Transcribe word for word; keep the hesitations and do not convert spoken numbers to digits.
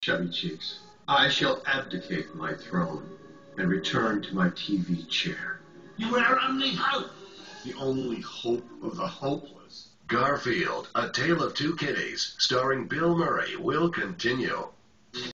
chubby cheeks. I shall abdicate my throne and return to my T V chair. You are only hope. The only hope of the hopeless. Garfield, A Tale of Two Kitties, starring Bill Murray, will continue.